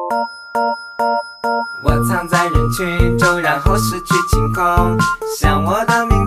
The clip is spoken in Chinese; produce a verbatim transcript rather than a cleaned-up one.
我藏在人群中，然后失去清空，像我的名